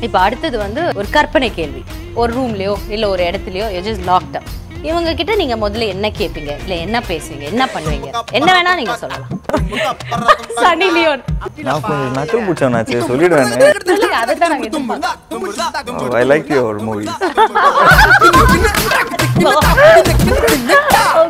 இப்போ அடுத்தது வந்து ஒரு கற்பனை கேள்வி. ஒரு ரூம்லயோ இல்ல ஒரு இடத்துலயோ யூ ஜஸ்ட் லாக்ட் அப். இவங்க கிட்ட நீங்க முதல்ல என்ன கேட்பீங்க, இல்ல என்ன பேசுவீங்க, என்ன பண்ணுவீங்க, என்ன வேணா நீங்க சொல்லலாம். சனி லியோன் நான் கொஞ்சம் நக்கல் புடிச்சவனாச்சே சொல்லிடுவேன். அதுதான் நாங்க எதிர்பார்த்தோம். I like your movie.